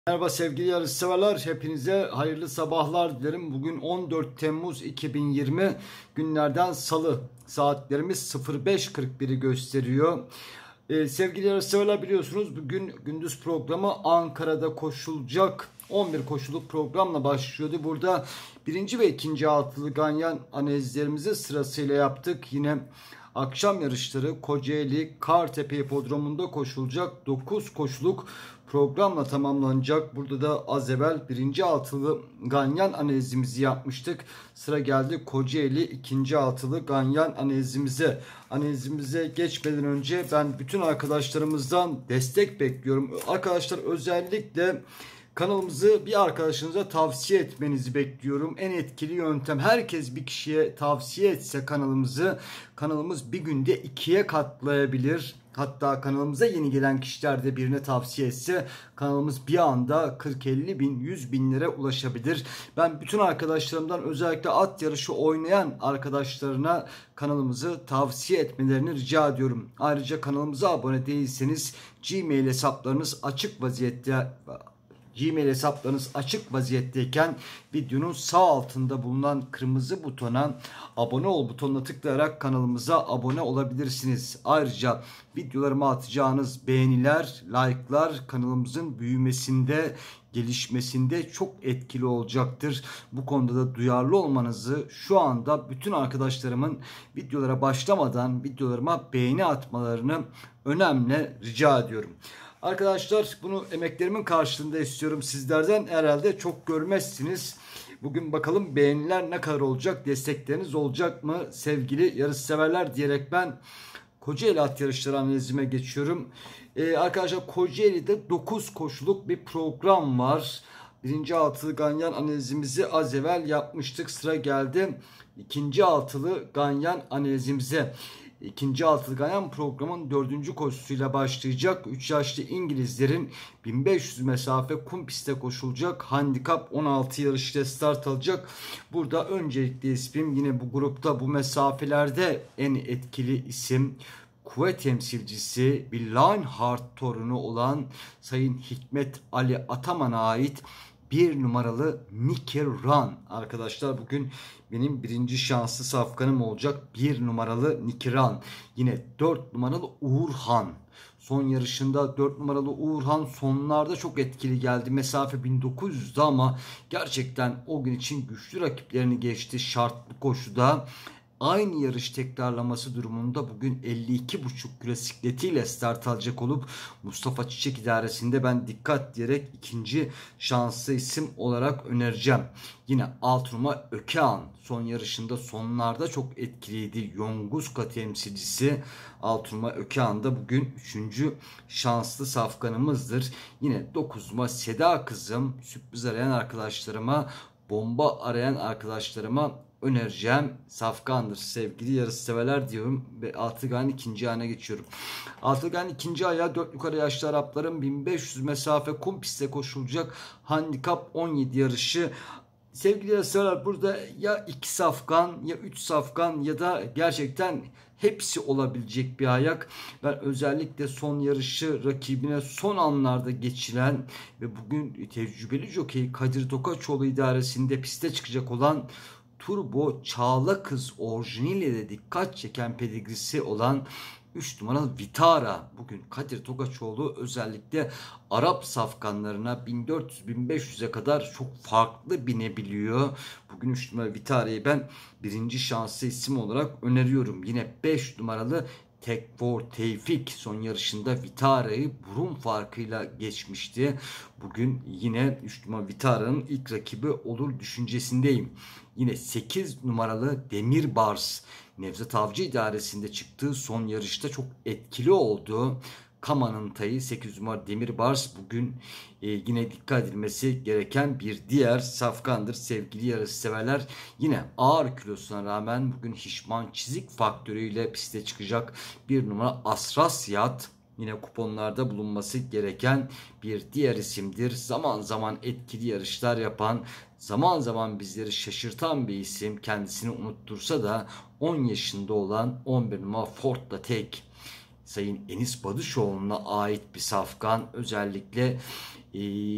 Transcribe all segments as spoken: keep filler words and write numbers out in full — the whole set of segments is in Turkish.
Merhaba sevgili yarışseverler, hepinize hayırlı sabahlar dilerim. Bugün on dört Temmuz iki bin yirmi, günlerden salı, saatlerimiz sıfır beş kırk biri gösteriyor. Ee, sevgili yarışseverler, biliyorsunuz bugün gündüz programı Ankara'da koşulacak on bir koşuluk programla başlıyordu. Burada birinci ve ikinci altılı ganyan analizlerimizi sırasıyla yaptık. Yine akşam yarışları Kocaeli Kartepe Hipodromu'nda koşulacak dokuz koşuluk programla tamamlanacak. Burada da az evvel birinci altılı ganyan analizimizi yapmıştık. Sıra geldi Kocaeli ikinci altılı ganyan analizimize. Analizimize geçmeden önce ben bütün arkadaşlarımızdan destek bekliyorum. Arkadaşlar, özellikle kanalımızı bir arkadaşınıza tavsiye etmenizi bekliyorum. En etkili yöntem, herkes bir kişiye tavsiye etse kanalımızı, kanalımız bir günde ikiye katlayabilir. Hatta kanalımıza yeni gelen kişiler de birine tavsiye etse kanalımız bir anda kırk elli bin, yüz binlere ulaşabilir. Ben bütün arkadaşlarımdan, özellikle at yarışı oynayan arkadaşlarına kanalımızı tavsiye etmelerini rica ediyorum. Ayrıca kanalımıza abone değilseniz Gmail hesaplarınız açık vaziyette Gmail hesaplarınız açık vaziyetteyken videonun sağ altında bulunan kırmızı butona, abone ol butonuna tıklayarak kanalımıza abone olabilirsiniz. Ayrıca videolarıma atacağınız beğeniler, like'lar kanalımızın büyümesinde, gelişmesinde çok etkili olacaktır. Bu konuda da duyarlı olmanızı şu anda bütün arkadaşlarımın videolara başlamadan videolarıma beğeni atmalarını önemli rica ediyorum. Arkadaşlar, bunu emeklerimin karşılığında istiyorum sizlerden. Herhalde çok görmezsiniz. Bugün bakalım beğeniler ne kadar olacak, destekleriniz olacak mı sevgili yarışseverler diyerek ben Kocaeli at yarışları analizime geçiyorum. Ee, arkadaşlar, Kocaeli'de dokuz koşuluk bir program var. Birinci altılı ganyan analizimizi az evvel yapmıştık. Sıra geldi ikinci altılı ganyan analizimize. İkinci altılı ganyan programın dördüncü koşusuyla başlayacak. üç yaşlı İngilizlerin bin beş yüz mesafe kum pistte koşulacak. Handikap on altı yarışıyla start alacak. Burada öncelikli ismim, yine bu grupta bu mesafelerde en etkili isim, kuvvet temsilcisi, bir Lionheart torunu olan Sayın Hikmet Ali Ataman'a ait bir numaralı Nicky Run. Arkadaşlar, bugün benim birinci şanslı safkanım olacak. Bir numaralı Nicky Run. Yine dört numaralı Uğurhan. Son yarışında dört numaralı Uğurhan sonlarda çok etkili geldi. Mesafe bin dokuz yüzdü ama gerçekten o gün için güçlü rakiplerini geçti şartlı koşuda. Aynı yarış tekrarlaması durumunda bugün elli iki buçuk kilo sikletiyle start alacak olup Mustafa Çiçek idaresinde ben dikkat diyerek ikinci şanslı isim olarak önereceğim. Yine alt numara Ökean son yarışında sonlarda çok etkiliydi. Yonguska temsilcisi alt numara Ökean da bugün üçüncü şanslı safkanımızdır. Yine dokuz numara Seda Kızım, sürpriz arayan arkadaşlarıma, bomba arayan arkadaşlarıma önereceğim safkandır sevgili yarışseverler diyorum ve Altıgan ikinci ayağına geçiyorum. Altıgan ikinci ayağı dört yukarı yaşlı Arapların bin beş yüz mesafe kum pistte koşulacak handikap on yedi yarışı. Sevgili yarışseverler, burada ya iki safkan ya üç safkan ya da gerçekten hepsi olabilecek bir ayak. Ben özellikle son yarışı rakibine son anlarda geçilen ve bugün tecrübeli jokey Kadir Tokaçoğlu idaresinde piste çıkacak olan Turbo Çağla Kız orijiniyle de dikkat çeken pedigrisi olan üç numaralı Vitara. Bugün Kadir Tokaçoğlu özellikle Arap safkanlarına bin dört yüz bin beş yüze kadar çok farklı binebiliyor. Bugün üç numaralı Vitara'yı ben birinci şanslı isim olarak öneriyorum. Yine beş numaralı Tekfor Tevfik son yarışında Vitara'yı burun farkıyla geçmişti. Bugün yine üç numaralı Vitara'nın ilk rakibi olur düşüncesindeyim. Yine sekiz numaralı Demirbars Nevzat Avcı idaresinde çıktığı son yarışta çok etkili oldu. Kama'nın tayı sekiz numara Demirbars bugün e, yine dikkat edilmesi gereken bir diğer safkandır sevgili yarışseverler. Yine ağır kilosuna rağmen bugün Hişman çizik faktörüyle piste çıkacak bir numara Asrasyat. Yine kuponlarda bulunması gereken bir diğer isimdir. Zaman zaman etkili yarışlar yapan, zaman zaman bizleri şaşırtan bir isim. Kendisini unuttursa da on yaşında olan on bir numara Ford'la tek Sayın Enis Badışoğlu'na ait bir safkan. Özellikle e,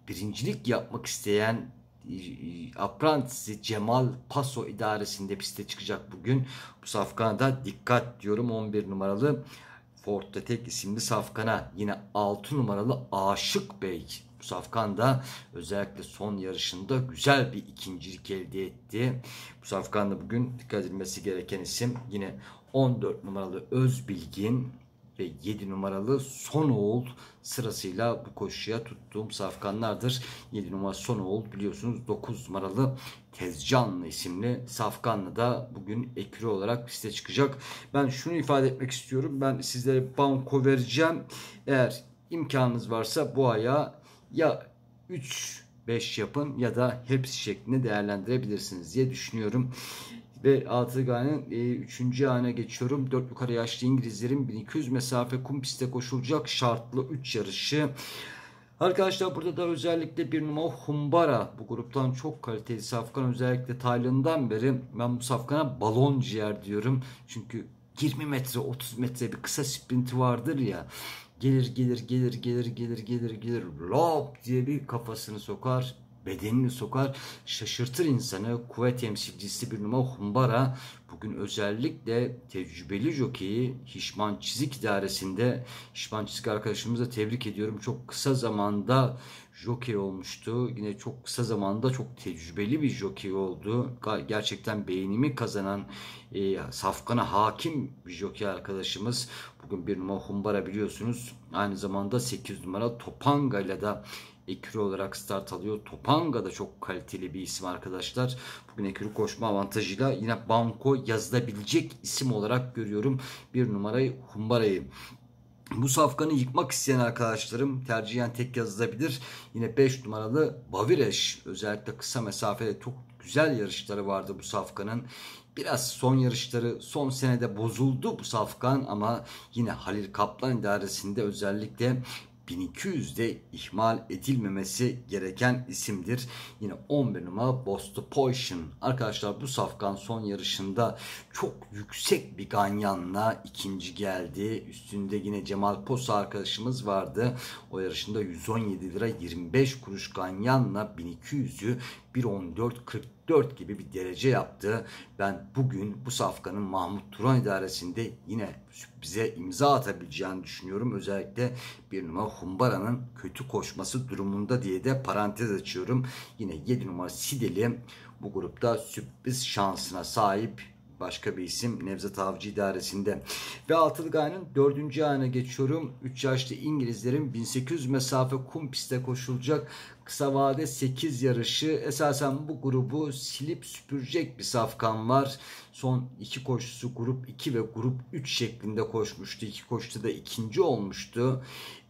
birincilik yapmak isteyen Aprantisi Cemal Paso idaresinde piste çıkacak bugün. Bu safkana da dikkat diyorum. on bir numaralı Forte Tek isimli safkana. Yine altı numaralı Aşık Bey. Bu safkanda özellikle son yarışında güzel bir ikincilik elde etti. Bu safkanda bugün dikkat edilmesi gereken isim yine on dört numaralı Özbilgin ve yedi numaralı Sonoğul sırasıyla bu koşuya tuttuğum safkanlardır. yedi numara Sonoğul, biliyorsunuz dokuz numaralı Tezcanlı isimli safkanlı da bugün ekürü olarak piste çıkacak. Ben şunu ifade etmek istiyorum. Ben sizlere banko vereceğim. Eğer imkanınız varsa bu aya ya üç beş yapın ya da hepsi şeklinde değerlendirebilirsiniz diye düşünüyorum. Ve Altıgan'ın üçüncü ayağına geçiyorum. dört yukarı yaşlı İngilizlerin bin iki yüz mesafe kum pistte koşulacak şartlı üç yarışı. Arkadaşlar burada da özellikle bir numara Humbara, bu gruptan çok kaliteli safkan. Özellikle Tayland'dan beri ben bu safkana balon ciğer diyorum. Çünkü yirmi metre otuz metre bir kısa sprinti vardır ya. Gelir gelir gelir gelir gelir gelir gelir lop diye bir kafasını sokar, bedenini sokar, şaşırtır insanı. Kuvvet temsilcisi bir numara Humbara bugün özellikle tecrübeli jokeyi Hişman Çizik idaresinde, Hişman Çizik arkadaşımızı da tebrik ediyorum. Çok kısa zamanda jokey olmuştu. Yine çok kısa zamanda çok tecrübeli bir jokey oldu. Gerçekten beğenimi kazanan, e, safkana hakim bir jokey arkadaşımız. Bugün bir numara Humbara, biliyorsunuz. Aynı zamanda sekiz numara Topanga ile de ekürü olarak start alıyor. Topanga da çok kaliteli bir isim arkadaşlar. Bugün ekürü koşma avantajıyla yine banko yazılabilecek isim olarak görüyorum bir numarayı Humbara'yı. Bu safkanı yıkmak isteyen arkadaşlarım tercihen tek yazılabilir. Yine beş numaralı Bavireş, özellikle kısa mesafede çok güzel yarışları vardı bu safkanın. Biraz son yarışları son senede bozuldu bu safkan ama yine Halil Kaplan idaresinde özellikle bin iki yüzde ihmal edilmemesi gereken isimdir. Yine on bir numara Bosto Poison. Arkadaşlar bu safkan son yarışında çok yüksek bir ganyanla ikinci geldi. Üstünde yine Cemal Posa arkadaşımız vardı. O yarışında yüz on yedi lira yirmi beş kuruş ganyanla bin iki yüzü bir on dört kırk dört gibi bir derece yaptı. Ben bugün bu safkanın Mahmut Turan idaresinde yine sürprize imza atabileceğini düşünüyorum. Özellikle bir numara Humbara'nın kötü koşması durumunda diye de parantez açıyorum. Yine yedi numara Sideli bu grupta sürpriz şansına sahip başka bir isim Nevzat Avcı idaresinde. Ve Altılı Gaye'nin dördüncü ayağına geçiyorum. üç yaşlı İngilizlerin bin sekiz yüz mesafe kum pistte koşulacak kısa vade sekiz yarışı. Esasen bu grubu silip süpürecek bir safkan var. Son iki koşusu grup iki ve grup üç şeklinde koşmuştu. İki koşuda da ikinci olmuştu.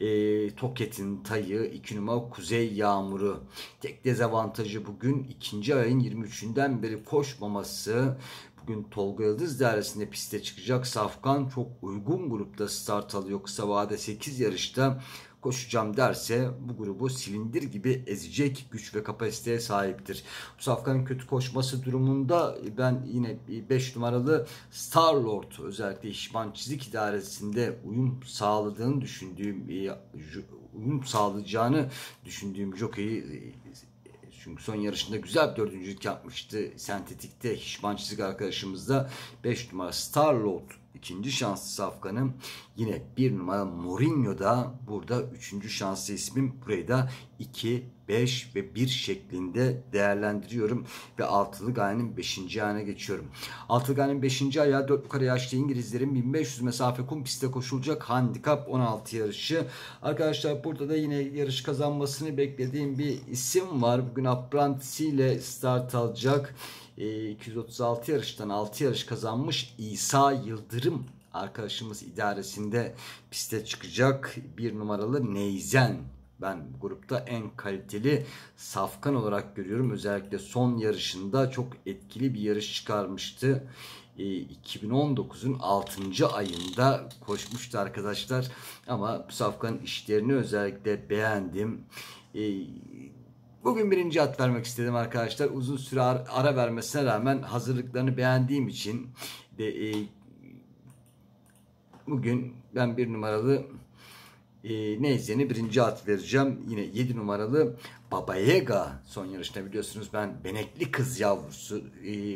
E, Toket'in Tayı, iki numara Kuzey Yağmuru. Tek dezavantajı bugün ikinci ayın yirmi üçünden beri koşmaması. Bugün Tolga Yıldız dairesinde piste çıkacak safkan çok uygun grupta start alıyor. Kısa vade sekiz yarışta koşacağım derse bu grubu silindir gibi ezecek güç ve kapasiteye sahiptir. Bu safkanın kötü koşması durumunda ben yine beş numaralı Starlord, özellikle Hişman Çizik idaresinde uyum sağladığını düşündüğüm, uyum sağlayacağını düşündüğüm jokeyi, çünkü son yarışında güzel bir dördüncülük yapmıştı. Sentetikte Hişman Çizik arkadaşımız da beş numara Starlord ikinci şanslı safkanım. Yine bir numara Mourinho da burada üçüncü şanslı ismim. Burayı da iki, beş ve bir şeklinde değerlendiriyorum. Ve Altılı Gaye'nin beşinci ayağına geçiyorum. Altılı Gaye'nin beşinci ayağı dört yukarı yaşlı İngilizlerin bin beş yüz mesafe kum pistte koşulacak handikap on altı yarışı. Arkadaşlar burada da yine yarış kazanmasını beklediğim bir isim var. Bugün Apprentice ile start alacak. iki yüz otuz altı yarıştan altı yarış kazanmış İsa Yıldırım arkadaşımız idaresinde piste çıkacak. Bir numaralı Neyzen. Ben bu grupta en kaliteli safkan olarak görüyorum. Özellikle son yarışında çok etkili bir yarış çıkarmıştı. iki bin on dokuzun altıncı ayında koşmuştu arkadaşlar. Ama bu safkanın işlerini özellikle beğendim. Bugün birinci at vermek istedim arkadaşlar. Uzun süre ara vermesine rağmen hazırlıklarını beğendiğim için de e, bugün ben bir numaralı e, neyse birinci at vereceğim. Yine yedi numaralı Baba Yaga son yarışta, biliyorsunuz ben benekli kız yavrusu e,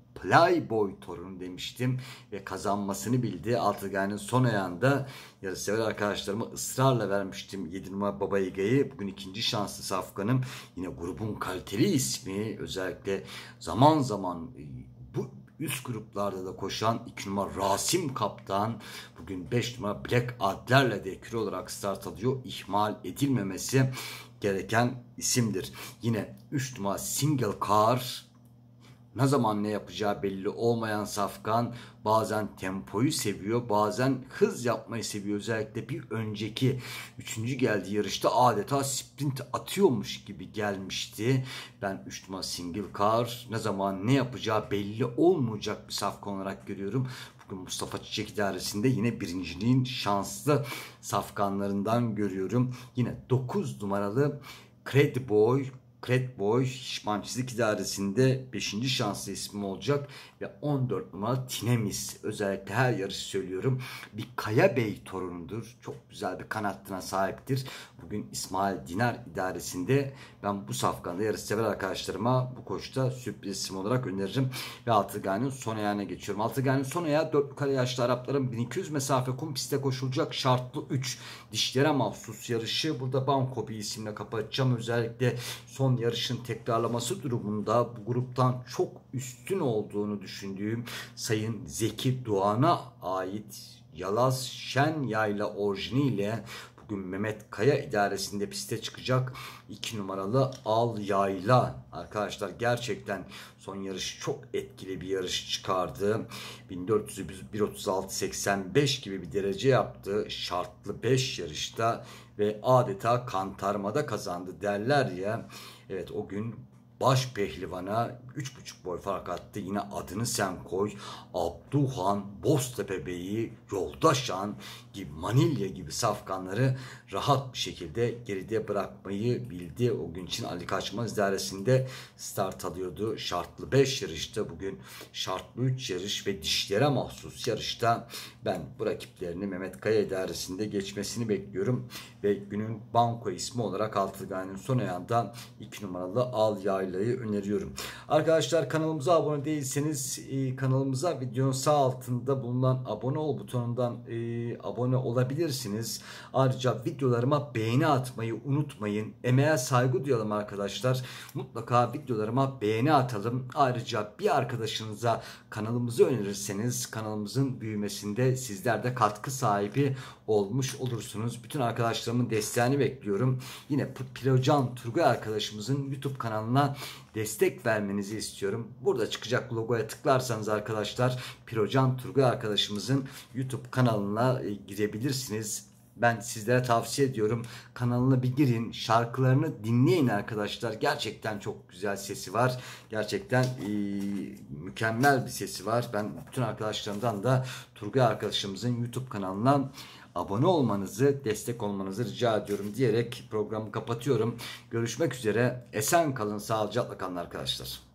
Playboy torunu demiştim ve kazanmasını bildi. Altıgen'in son ayağında yarışsever arkadaşlarıma ısrarla vermiştim yedi numara Baba Yaga'yı. Bugün ikinci şanslı safkanım. Yine grubun kaliteli ismi, özellikle zaman zaman bu üst gruplarda da koşan iki numara Rasim Kaptan bugün beş numara Black Adler'le de ekürü olarak start alıyor. İhmal edilmemesi gereken isimdir. Yine üç numara Single Car, ne zaman ne yapacağı belli olmayan safkan, bazen tempoyu seviyor, bazen hız yapmayı seviyor. Özellikle bir önceki üçüncü geldiği yarışta adeta sprint atıyormuş gibi gelmişti. Ben üç numara Single Car ne zaman ne yapacağı belli olmayacak bir safkan olarak görüyorum. Bugün Mustafa Çiçek idaresinde yine birinciliğin şanslı safkanlarından görüyorum. Yine dokuz numaralı Credit Boy Cred Boy Şişman Çizik idaresinde beşinci şanslı ismi olacak ve on dört numara Tinemis, özellikle her yarış söylüyorum, bir Kaya Bey torunudur. Çok güzel bir kanattına sahiptir. Bugün İsmail Dinar idaresinde ben bu safkanda yarış sever arkadaşlarıma bu koşta sürpriz isim olarak öneririm. Ve Altıgen'in son ayağına geçiyorum. Altıgen'in son ayağı dört yukarı yaşlı Arapların bin iki yüz mesafe kum pistte koşulacak şartlı üç dişlere mahsus yarışı. Burada Banko bir isimle kapatacağım. Özellikle son yarışın tekrarlaması durumunda bu gruptan çok üstün olduğunu düşündüğüm Sayın Zeki Doğan'a ait Yalaz Şen Yayla orijiniyle bugün Mehmet Kaya idaresinde piste çıkacak iki numaralı Al Yayla. Arkadaşlar gerçekten son yarış çok etkili bir yarış çıkardı. bin dört yüz bir otuz altı seksen beş gibi bir derece yaptı şartlı beş yarışta ve adeta kantarmada kazandı derler ya. Evet, o gün baş pehlivana üç buçuk boy fark attı. Yine adını sen koy. Abduhan, Boztepe Bey'i, Yoldaşan gibi, Manilya gibi safkanları rahat bir şekilde geride bırakmayı bildi. O gün için Ali Kaçmaz idaresinde start alıyordu. Şartlı beş yarışta, bugün şartlı üç yarış ve dişlere mahsus yarışta ben bu rakiplerini Mehmet Kaya idaresinde geçmesini bekliyorum. Ve günün banko ismi olarak Altıgen'in son ayağında iki numaralı Al Yayla'yı öneriyorum. Arkadaşlar, kanalımıza abone değilseniz e, kanalımıza videonun sağ altında bulunan abone ol butonundan e, abone olabilirsiniz. Ayrıca videolarıma beğeni atmayı unutmayın. Emeğe saygı duyalım arkadaşlar. Mutlaka videolarıma beğeni atalım. Ayrıca bir arkadaşınıza kanalımızı önerirseniz kanalımızın büyümesinde sizler de katkı sahibi olmuş olursunuz. Bütün arkadaşlarımın desteğini bekliyorum. Yine Pirocan Turgay arkadaşımızın YouTube kanalına destek vermenizi istiyorum. Burada çıkacak logoya tıklarsanız arkadaşlar Pirocan Turgay arkadaşımızın YouTube kanalına girebilirsiniz. Ben sizlere tavsiye ediyorum. Kanalına bir girin. Şarkılarını dinleyin arkadaşlar. Gerçekten çok güzel sesi var. Gerçekten e, mükemmel bir sesi var. Ben bütün arkadaşlarımdan da Turgay arkadaşımızın YouTube kanalına abone olmanızı, destek olmanızı rica ediyorum diyerek programı kapatıyorum. Görüşmek üzere. Esen kalın, sağlıcakla kalın arkadaşlar.